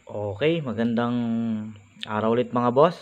Okay, magandang araw ulit mga boss.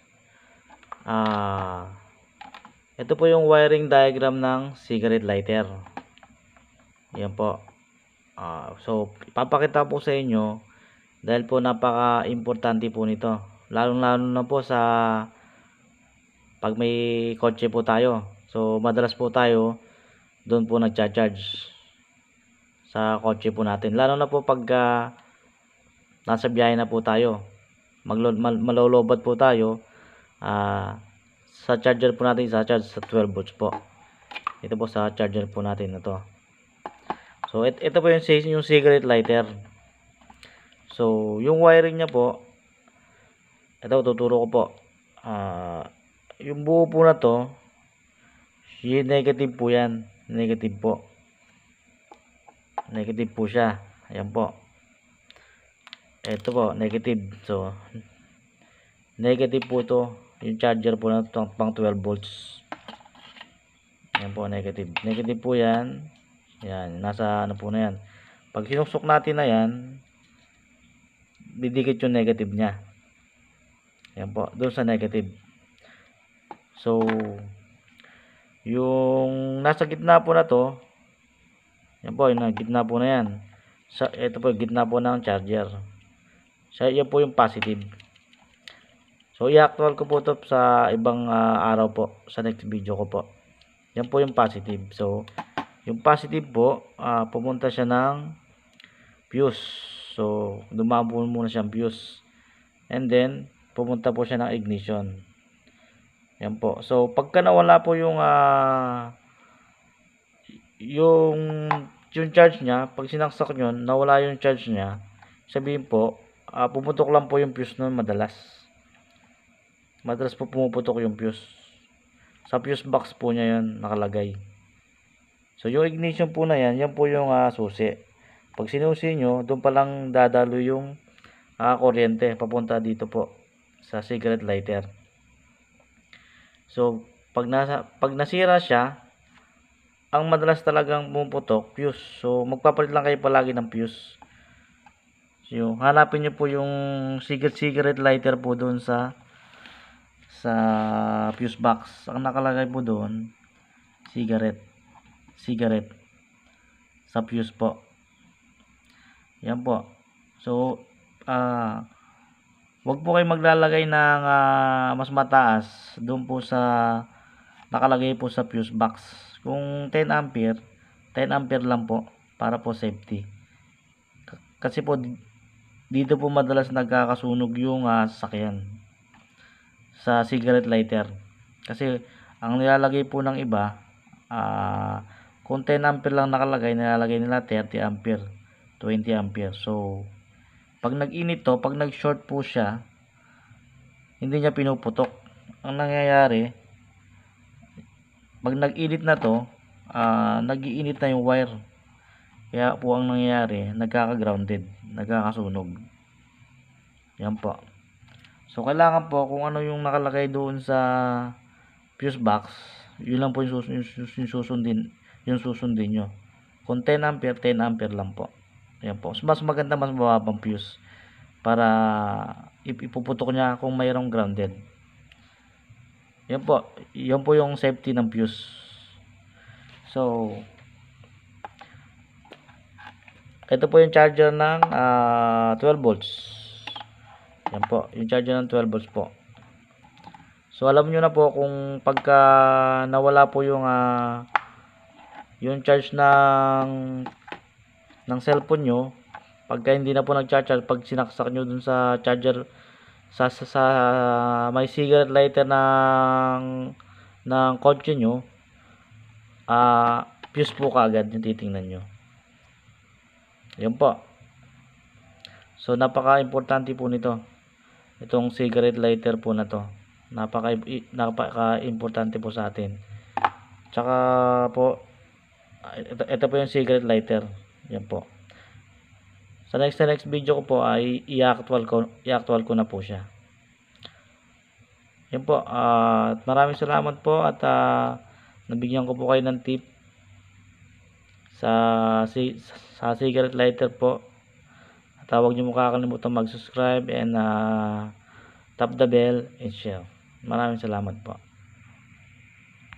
Ah, ito po yung wiring diagram ng cigarette lighter. Yan po. So ipapakita po sa inyo dahil po napaka-importante po nito. Lalong-lalo na po sa pag may kotse po tayo. So madalas po tayo doon po nagcha-charge sa kotse po natin. Lalo na po pag nasa biyahe na po tayo. Malolobat po tayo. Sa charger po natin sa-charge sa 12 volts po. Ito po sa charger po natin na to. So ito po yung cigarette lighter. So yung wiring niya po, ito tuturo ko po. Yung buo po na to, yung negative po yan. Negative po. Negative po siya. Ayan po. Ito po, negative. So negative po to. Yung charger po na to, pang 12 volts. Ayan po, negative. Negative po yan. Yan, nasa ano po na yan. Pag sinusok natin na yan, didikit yung negative niya. Yan po, doon sa negative. So, yung nasa gitna po na to, yan po, yung gitna po na yan. Ito po, gitna po ng charger. Yan po yung positive. So, i-actual ko po to sa ibang araw po, sa next video ko po. Yan po yung positive. So, yung positive po, pumunta siya ng fuse. So, dumabo muna siyang fuse. And then, pumunta po siya ng ignition. Yan po. So, pagka nawala po yung charge niya, pag sinaksak nyo, nawala yung charge niya, sabihin po, pumutok lang po yung fuse nun madalas. Madalas po pumuputok yung fuse. Sa fuse box po niya yan nakalagay. So, yung ignition po na yan po yung susi. Pag sinusi nyo, doon pa lang dadalo yung kuryente papunta dito po sa cigarette lighter. So, pag nasira siya, ang madalas talagang pumuputok, fuse. So, magpapalit lang kayo palagi ng fuse. So, hanapin nyo po yung cigarette lighter po doon sa fuse box. Ang nakalagay po doon, cigarette sa fuse po. Yan po. So, wag po kayo maglalagay ng mas mataas doon po sa nakalagay po sa fuse box. Kung 10 ampere lang po para po safety. Kasi po dito po madalas nagkakasunog yung sasakyan sa cigarette lighter. Kasi ang nilalagay po ng iba, kung 10 ampere lang nakalagay, nilalagay nila 30 ampere, 20 ampere. So, pag nag-init to, pag nag-short po siya, hindi niya pinuputok. Ang nangyayari, pag nag-init na to, nag-iinit na yung wire. Kaya po ang nangyayari, nagkaka-grounded, nagkakasunog. Yan po. So, kailangan po kung ano yung nakalagay doon sa fuse box, yun lang po yung susundin nyo. Kung 10 ampere, 10 ampere lang po. Yan po. Mas maganda, mas mababang fuse para ipuputok niya kung mayroong grounded. Yan po. Yan po yung safety ng fuse. So, ito po yung charger ng 12 volts. Yan po, yung charger ng 12 volts po. So, alam nyo na po kung pagka nawala po yung charge ng cellphone nyo, pagka hindi na po nag-charge, pag sinaksak nyo dun sa charger sa may cigarette lighter ng kotse nyo, fuse po kaagad yung titingnan nyo. Yan po. So, napaka-importante po nito. Itong cigarette lighter po na to. Napaka-importante po sa atin. Tsaka po, ito po yung cigarette lighter. Yan po. Sa next video ko po ay i-actual ko na po siya. Yan po. Maraming salamat po at nabigyan ko po kayo ng tip sa cigarette lighter po. huwag niyo mo kakalimutan mag-subscribe and tap the bell and share. Maraming salamat po.